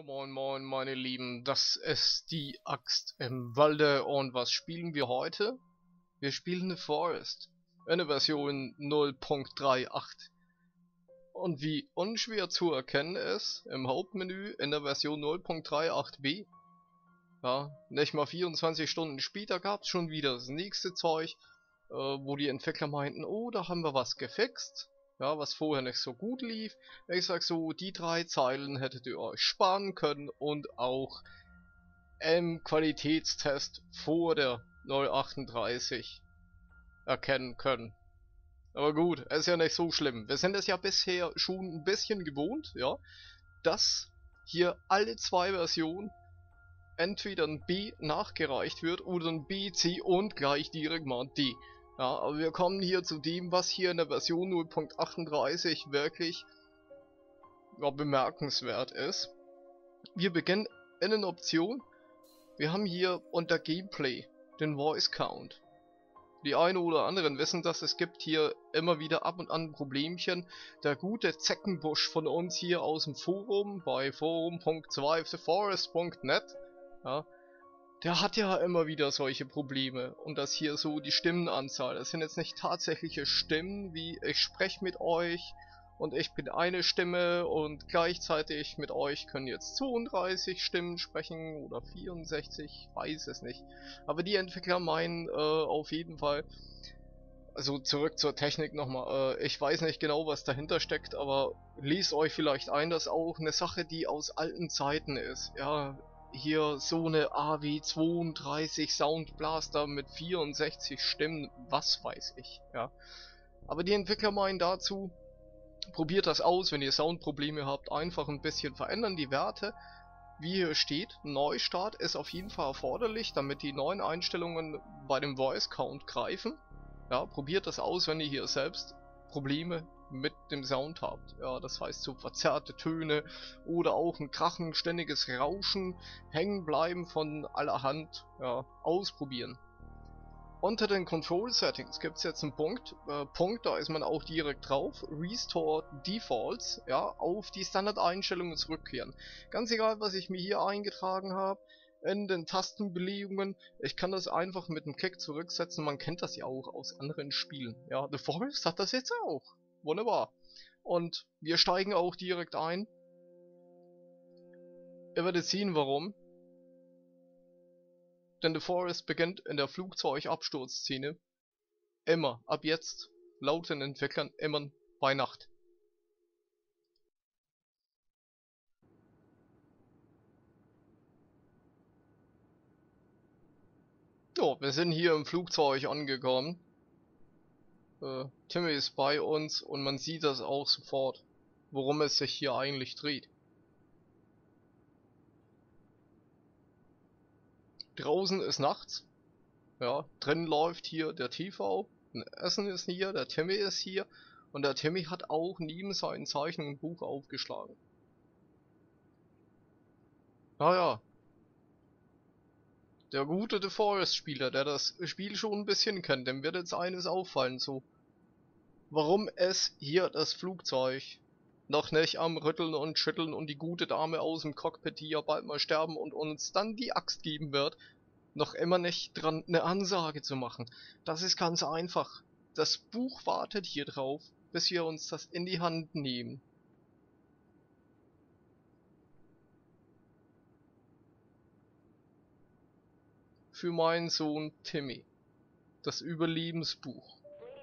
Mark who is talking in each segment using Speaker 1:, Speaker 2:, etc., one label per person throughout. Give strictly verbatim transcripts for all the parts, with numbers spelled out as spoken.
Speaker 1: Ja, moin moin meine Lieben, das ist die Axt im Walde und was spielen wir heute? Wir spielen The Forest, eine Version null Punkt achtunddreißig. Und wie unschwer zu erkennen ist, im Hauptmenü in der Version null Punkt achtunddreißig b, ja, nicht mal vierundzwanzig Stunden später gab es schon wieder das nächste Zeug, äh, wo die Entwickler meinten, oh, da haben wir was gefixt. Ja, was vorher nicht so gut lief. Ich sag so, die drei Zeilen hättet ihr euch sparen können und auch im Qualitätstest vor der null achtunddreißig erkennen können. Aber gut, ist ja nicht so schlimm. Wir sind es ja bisher schon ein bisschen gewohnt, ja, dass hier alle zwei Versionen entweder ein B nachgereicht wird oder ein B, C und gleich direkt mal ein D. Ja, aber wir kommen hier zu dem, was hier in der Version null Punkt achtunddreißig wirklich ja, bemerkenswert ist. Wir beginnen in den Optionen. Wir haben hier unter Gameplay den Voice Count. Die einen oder anderen wissen das, es gibt hier immer wieder ab und an ein Problemchen. Der gute Zeckenbusch von uns hier aus dem Forum bei forum punkt zwei the forest punkt net, ja, der hat ja immer wieder solche Probleme. Und das hier so die Stimmenanzahl. Das sind jetzt nicht tatsächliche Stimmen, wie ich spreche mit euch und ich bin eine Stimme und gleichzeitig mit euch können jetzt zweiunddreißig Stimmen sprechen oder vierundsechzig, weiß es nicht. Aber die Entwickler meinen äh, auf jeden Fall, also zurück zur Technik nochmal, äh, ich weiß nicht genau, was dahinter steckt, aber lest euch vielleicht ein, dass auch eine Sache, die aus alten Zeiten ist, ja, hier so eine A W zweiunddreißig Sound Blaster mit vierundsechzig Stimmen, was weiß ich, ja. Aber die Entwickler meinen dazu, probiert das aus, wenn ihr Soundprobleme habt, einfach ein bisschen verändern die Werte. Wie hier steht, Neustart ist auf jeden Fall erforderlich, damit die neuen Einstellungen bei dem Voice Count greifen. Ja, probiert das aus, wenn ihr hier selbst Probleme mit dem Sound habt. Ja, das heißt so verzerrte Töne oder auch ein Krachen, ständiges Rauschen, hängen bleiben von allerhand, ja, ausprobieren. Unter den Control Settings gibt es jetzt einen Punkt, äh, Punkt, da ist man auch direkt drauf, Restore Defaults, ja, auf die Standardeinstellungen zurückkehren. Ganz egal, was ich mir hier eingetragen habe, in den Tastenbelegungen, ich kann das einfach mit einem Klick zurücksetzen, man kennt das ja auch aus anderen Spielen. Ja, The Forest hat das jetzt auch. Wunderbar. Und wir steigen auch direkt ein. Ihr werdet sehen, warum. Denn The Forest beginnt in der Flugzeugabsturzszene immer, ab jetzt, laut den Entwicklern, immer bei Nacht. So, wir sind hier im Flugzeug angekommen. Äh, Timmy ist bei uns und man sieht das auch sofort, worum es sich hier eigentlich dreht. Draußen ist nachts. Ja, drin läuft hier der T V, ein Essen ist hier, der Timmy ist hier und der Timmy hat auch neben seinen Zeichnungen ein Buch aufgeschlagen. Naja, der gute The Forest Spieler, der das Spiel schon ein bisschen kennt, dem wird jetzt eines auffallen, so. Warum es hier das Flugzeug noch nicht am Rütteln und Schütteln und die gute Dame aus dem Cockpit, die ja bald mal sterben und uns dann die Axt geben wird, noch immer nicht dran eine Ansage zu machen. Das ist ganz einfach. Das Buch wartet hier drauf, bis wir uns das in die Hand nehmen. Für meinen Sohn Timmy. Das Überlebensbuch.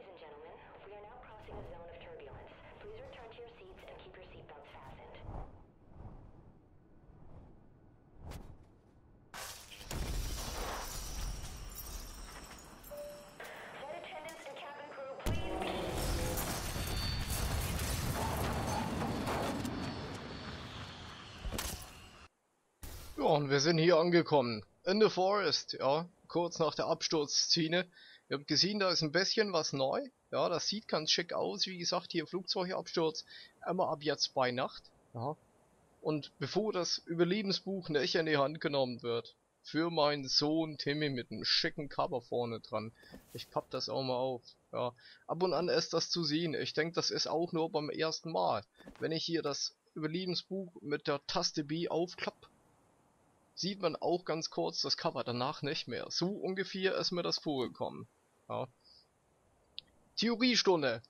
Speaker 1: Ja, und wir sind hier angekommen. In The Forest, ja. Kurz nach der Absturzszene. Ihr habt gesehen, da ist ein bisschen was neu. Ja, das sieht ganz schick aus. Wie gesagt, hier Flugzeugabsturz. Immer ab jetzt bei Nacht. Ja. Und bevor das Überlebensbuch nicht in die Hand genommen wird, für meinen Sohn Timmy mit einem schicken Cover vorne dran. Ich papp das auch mal auf. Ja. Ab und an ist das zu sehen. Ich denke, das ist auch nur beim ersten Mal. Wenn ich hier das Überlebensbuch mit der Taste B aufklappe, sieht man auch ganz kurz das Cover, danach nicht mehr. So ungefähr ist mir das vorgekommen. Ja. Theoriestunde.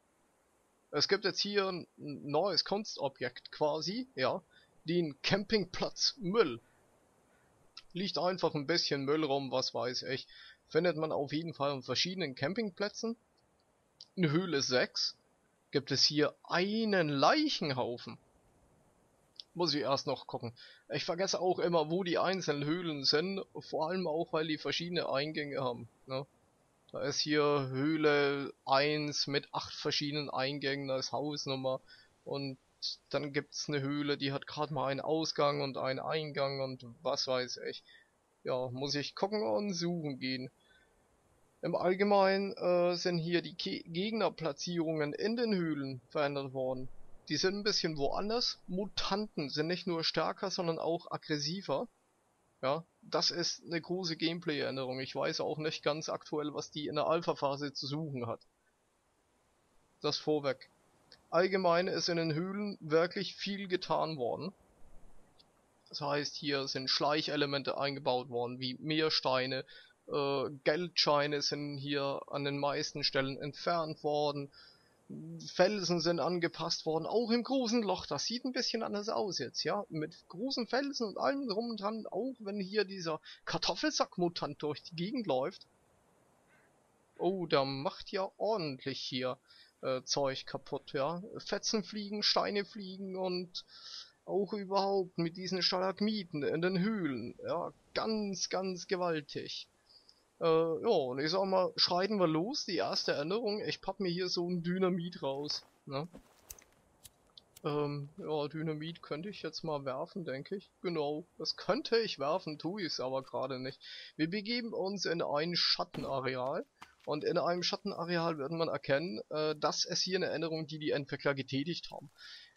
Speaker 1: Es gibt jetzt hier ein neues Kunstobjekt quasi, ja, den Campingplatz Müll. Liegt einfach ein bisschen Müll rum, was weiß ich. Findet man auf jeden Fall an verschiedenen Campingplätzen. In Höhle sechs gibt es hier einen Leichenhaufen. Muss ich erst noch gucken. Ich vergesse auch immer, wo die einzelnen Höhlen sind, vor allem auch, weil die verschiedene Eingänge haben. Ne? Da ist hier Höhle eins mit acht verschiedenen Eingängen als Hausnummer und dann gibt's eine Höhle, die hat gerade mal einen Ausgang und einen Eingang und was weiß ich. Ja, muss ich gucken und suchen gehen. Im Allgemeinen äh, sind hier die Ke Gegnerplatzierungen in den Höhlen verändert worden. Die sind ein bisschen woanders. Mutanten sind nicht nur stärker, sondern auch aggressiver. Ja, das ist eine große Gameplay-Änderung. Ich weiß auch nicht ganz aktuell, was die in der Alpha-Phase zu suchen hat. Das vorweg. Allgemein ist in den Höhlen wirklich viel getan worden. Das heißt, hier sind Schleichelemente eingebaut worden, wie Meersteine, äh, Geldscheine sind hier an den meisten Stellen entfernt worden. Felsen sind angepasst worden, auch im großen Loch, das sieht ein bisschen anders aus jetzt, ja, mit großen Felsen und allem drum und dran, auch wenn hier dieser Kartoffelsackmutant durch die Gegend läuft. Oh, der macht ja ordentlich hier äh, Zeug kaputt, ja, Fetzen fliegen, Steine fliegen und auch überhaupt mit diesen Stalagmiten in den Höhlen, ja, ganz, ganz gewaltig. Äh, ja, und ich sag mal, schreiten wir los, die erste Änderung. Ich pack mir hier so ein Dynamit raus, ne? Ähm, ja, Dynamit könnte ich jetzt mal werfen, denke ich. Genau, das könnte ich werfen, tue ich es aber gerade nicht. Wir begeben uns in ein Schattenareal. Und in einem Schattenareal wird man erkennen, äh, dass es hier eine Änderung, die die Entwickler getätigt haben.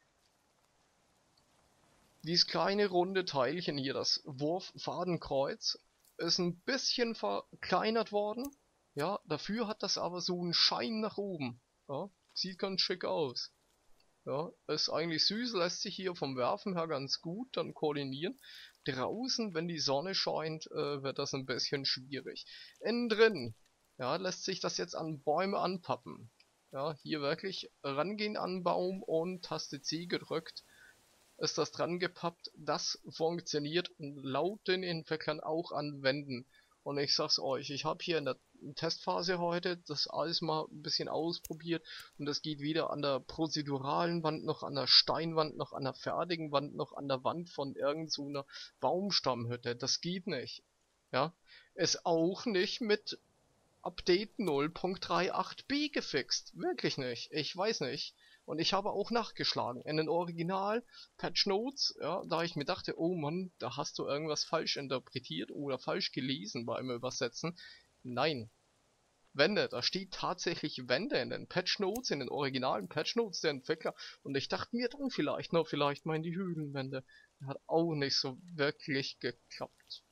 Speaker 1: Dieses kleine runde Teilchen hier, das Wurffadenkreuz, ist ein bisschen verkleinert worden. Ja, dafür hat das aber so einen Schein nach oben. Ja, sieht ganz schick aus. Ja, ist eigentlich süß, lässt sich hier vom Werfen her ganz gut dann koordinieren. Draußen, wenn die Sonne scheint, äh, wird das ein bisschen schwierig. Innen drin, ja, lässt sich das jetzt an Bäume anpappen. Ja, hier wirklich rangehen an den Baum und Taste C gedrückt. Ist das dran gepappt, das funktioniert und laut den Entwicklern auch an Wänden. Und ich sag's euch, ich habe hier in der Testphase heute das alles mal ein bisschen ausprobiert und das geht weder an der prozeduralen Wand, noch an der Steinwand, noch an der fertigen Wand, noch an der Wand von irgend so einer Baumstammhütte. Das geht nicht. Ja, ist auch nicht mit Update null Punkt achtunddreißig b gefixt. Wirklich nicht. Ich weiß nicht. Und ich habe auch nachgeschlagen. In den Original Patch Notes, ja, da ich mir dachte, oh Mann, da hast du irgendwas falsch interpretiert oder falsch gelesen beim Übersetzen. Nein. Wände, da steht tatsächlich Wände in den Patch Notes, in den originalen Patch Notes der Entwickler. Und ich dachte mir dann vielleicht, na, vielleicht meinen die Höhlenwände. Hat auch nicht so wirklich geklappt.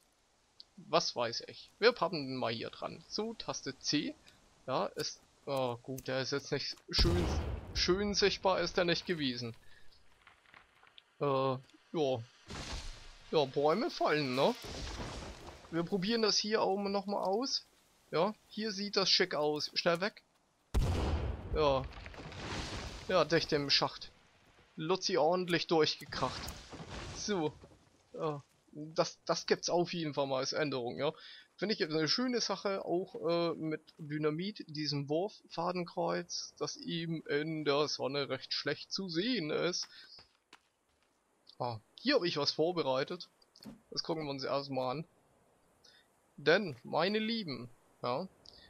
Speaker 1: Was weiß ich. Wir pappen den mal hier dran. So, Taste C. Ja, ist... Oh gut, der ist jetzt nicht schön, schön sichtbar, ist der nicht gewesen. Äh, ja. Ja, Bäume fallen, ne? Wir probieren das hier oben nochmal aus. Ja, hier sieht das schick aus. Schnell weg. Ja. Ja, dicht im Schacht. Luzi ordentlich durchgekracht. So. Ja. Das, das gibt's auf jeden Fall mal als Änderung, ja. Finde ich jetzt eine schöne Sache, auch äh, mit Dynamit, diesem Wurffadenkreuz, das eben in der Sonne recht schlecht zu sehen ist. Ah, hier habe ich was vorbereitet. Das gucken wir uns erstmal an. Denn, meine Lieben, ja.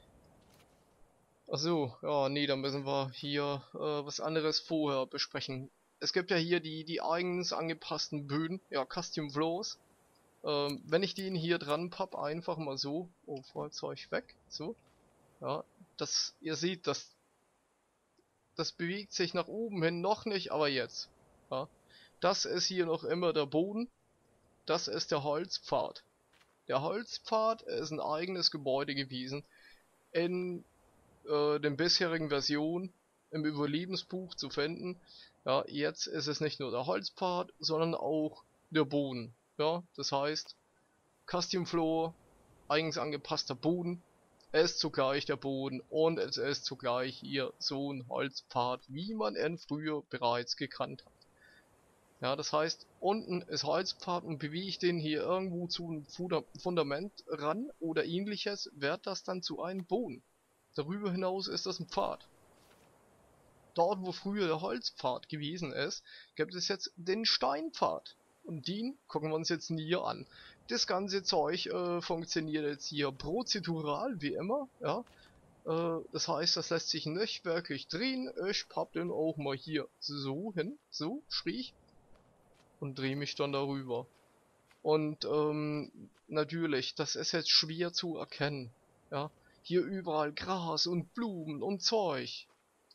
Speaker 1: Achso, ja, nee, dann müssen wir hier äh, was anderes vorher besprechen. Es gibt ja hier die, die eigens angepassten Böden, ja, Custom Floors. Ähm, wenn ich den hier dran papp, einfach mal so, oh, Feuerzeug weg, so, ja, das, ihr seht, das, das bewegt sich nach oben hin noch nicht, aber jetzt, ja, das ist hier noch immer der Boden, das ist der Holzpfad. Der Holzpfad ist ein eigenes Gebäude gewesen, in äh, den bisherigen Versionen im Überlebensbuch zu finden. Ja, jetzt ist es nicht nur der Holzpfad, sondern auch der Boden. Ja, das heißt, Custom Floor, eigens angepasster Boden, es ist zugleich der Boden und es ist zugleich hier so ein Holzpfad, wie man ihn früher bereits gekannt hat. Ja, das heißt, unten ist Holzpfad und bewege ich den hier irgendwo zu einem Fundament ran oder ähnliches, wird das dann zu einem Boden. Darüber hinaus ist das ein Pfad. Dort, wo früher der Holzpfad gewesen ist, gibt es jetzt den Steinpfad. Und den gucken wir uns jetzt näher an. Das ganze Zeug äh, funktioniert jetzt hier prozedural, wie immer. Ja, äh, das heißt, das lässt sich nicht wirklich drehen. Ich papp den auch mal hier so hin, so schräg. Und drehe mich dann darüber. Und ähm, natürlich, das ist jetzt schwer zu erkennen. Ja, hier überall Gras und Blumen und Zeug.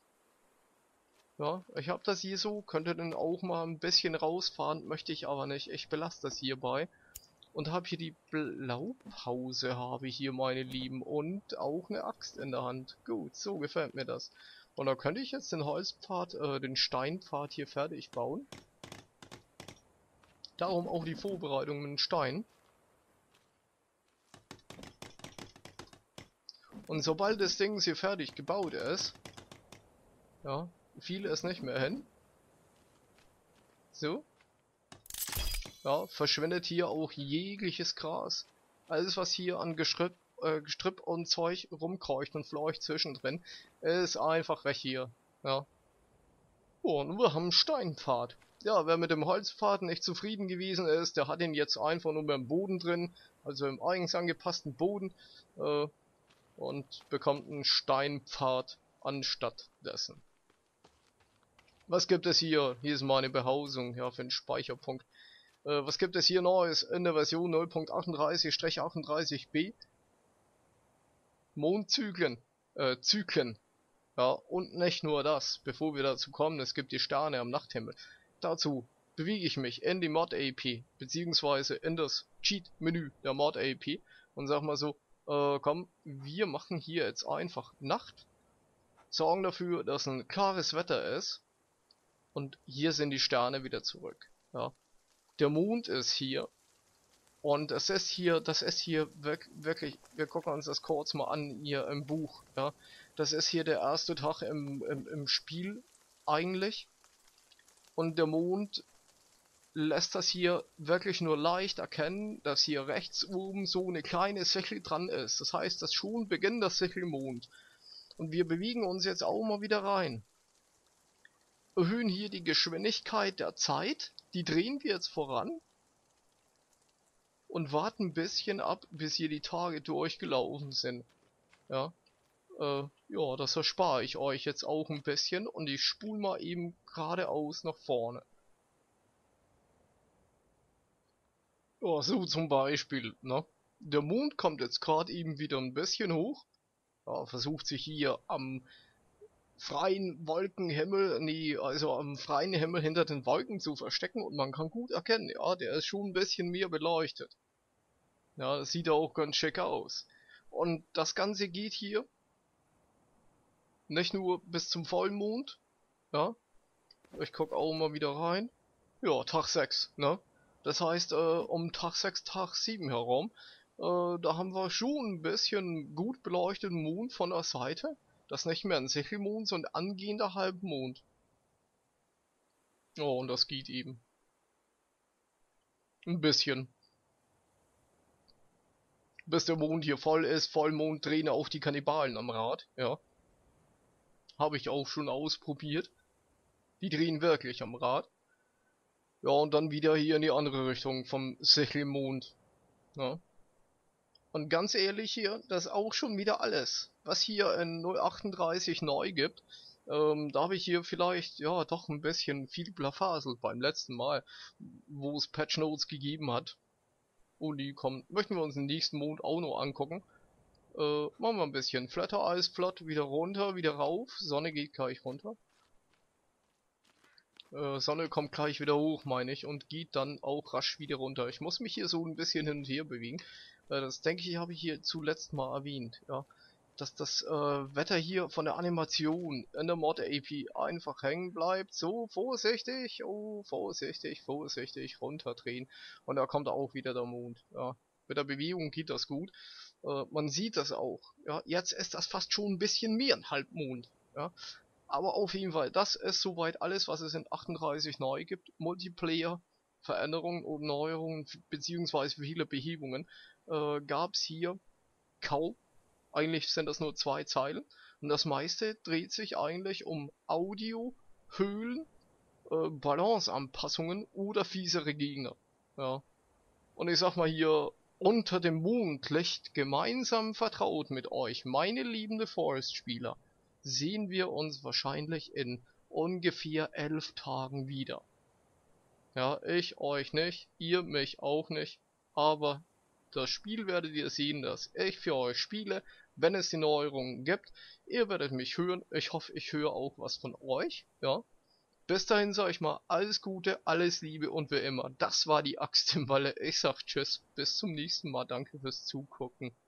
Speaker 1: Ja, ich habe das hier so, könnte dann auch mal ein bisschen rausfahren, möchte ich aber nicht. Ich belasse das hierbei. Und habe hier die Blaupause, habe ich hier, meine Lieben. Und auch eine Axt in der Hand. Gut, so gefällt mir das. Und da könnte ich jetzt den Holzpfad, äh, den Steinpfad hier fertig bauen. Darum auch die Vorbereitung mit dem Stein. Und sobald das Ding hier fertig gebaut ist, ja, fiel es nicht mehr hin. So. Ja, verschwindet hier auch jegliches Gras. Alles, was hier an Gestrüpp, äh, Gestrüpp und Zeug rumkreucht und fleucht zwischendrin, ist einfach weg hier. Ja. Oh, und wir haben einen Steinpfad. Ja, wer mit dem Holzpfad nicht zufrieden gewesen ist, der hat ihn jetzt einfach nur beim Boden drin, also im eigens angepassten Boden, äh, und bekommt einen Steinpfad anstatt dessen. Was gibt es hier? Hier ist meine Behausung, ja, für den Speicherpunkt. Äh, was gibt es hier Neues in der Version null Punkt achtunddreißig achtunddreißig b? Mondzyklen, äh, Zyklen. Ja, und nicht nur das, bevor wir dazu kommen, es gibt die Sterne am Nachthimmel. Dazu bewege ich mich in die Mod-A P, beziehungsweise in das Cheat-Menü der Mod-A P und sag mal so, äh, komm, wir machen hier jetzt einfach Nacht, sorgen dafür, dass ein klares Wetter ist und hier sind die Sterne wieder zurück. Ja. Der Mond ist hier und es ist hier, das ist hier wirklich, wir gucken uns das kurz mal an hier im Buch, ja. Das ist hier der erste Tag im, im, im Spiel eigentlich. Und der Mond lässt das hier wirklich nur leicht erkennen, dass hier rechts oben so eine kleine Sichel dran ist. Das heißt, dass schon beginnt das Sichelmond. Und wir bewegen uns jetzt auch mal wieder rein. Erhöhen hier die Geschwindigkeit der Zeit. Die drehen wir jetzt voran. Und warten ein bisschen ab, bis hier die Tage durchgelaufen sind. Ja. Äh, ja, das erspare ich euch jetzt auch ein bisschen und ich spule mal eben geradeaus nach vorne. Ja, so zum Beispiel, ne? Der Mond kommt jetzt gerade eben wieder ein bisschen hoch. Ja, versucht sich hier am freien Wolkenhimmel, nee, also am freien Himmel hinter den Wolken zu verstecken und man kann gut erkennen, ja, der ist schon ein bisschen mehr beleuchtet. Ja, das sieht auch ganz schick aus. Und das Ganze geht hier nicht nur bis zum Vollmond, ja, ich guck auch mal wieder rein, ja, Tag sechs, ne, das heißt, äh, um Tag sechs, Tag sieben herum, äh, da haben wir schon ein bisschen gut beleuchteten Mond von der Seite, das ist nicht mehr ein Sichelmond, sondern angehender Halbmond. Oh, und das geht eben. Ein bisschen. Bis der Mond hier voll ist, Vollmond drehen auch die Kannibalen am Rad, ja. Habe ich auch schon ausprobiert. Die drehen wirklich am Rad. Ja, und dann wieder hier in die andere Richtung vom Sichelmond. Ja. Und ganz ehrlich hier, das ist auch schon wieder alles. Was hier in null Punkt achtunddreißig neu gibt, ähm, da habe ich hier vielleicht, ja, doch ein bisschen viel blafaselt beim letzten Mal, wo es Patch Notes gegeben hat. Und die kommen, möchten wir uns den nächsten Mond auch noch angucken. Äh, machen wir ein bisschen Flatter Eis flott, wieder runter, wieder rauf. Sonne geht gleich runter. Äh, Sonne kommt gleich wieder hoch, meine ich, und geht dann auch rasch wieder runter. Ich muss mich hier so ein bisschen hin und her bewegen. Äh, das denke ich, habe ich hier zuletzt mal erwähnt, ja. dass das äh, Wetter hier von der Animation in der Mod A P einfach hängen bleibt. So, vorsichtig, oh, vorsichtig, vorsichtig, runterdrehen. Und da kommt auch wieder der Mond. Ja, mit der Bewegung geht das gut. Äh, man sieht das auch. Ja, jetzt ist das fast schon ein bisschen mehr ein Halbmond. Ja, aber auf jeden Fall, das ist soweit alles, was es in achtunddreißig neu gibt. Multiplayer, Veränderungen und Neuerungen, beziehungsweise viele Behebungen, äh, gab es hier kaum. Eigentlich sind das nur zwei Zeilen. Und das meiste dreht sich eigentlich um Audio, Höhlen, äh, Balanceanpassungen oder fiesere Gegner. Ja. Und ich sag mal hier, unter dem Mondlicht gemeinsam vertraut mit euch, meine liebende Forest-Spieler, sehen wir uns wahrscheinlich in ungefähr elf Tagen wieder. Ja, ich euch nicht, ihr mich auch nicht, aber das Spiel werdet ihr sehen, dass ich für euch spiele, wenn es die Neuerungen gibt. Ihr werdet mich hören, ich hoffe, ich höre auch was von euch, ja. Bis dahin sage ich mal, alles Gute, alles Liebe und wie immer, das war die Axt im Walle. Ich sag Tschüss, bis zum nächsten Mal, danke fürs Zugucken.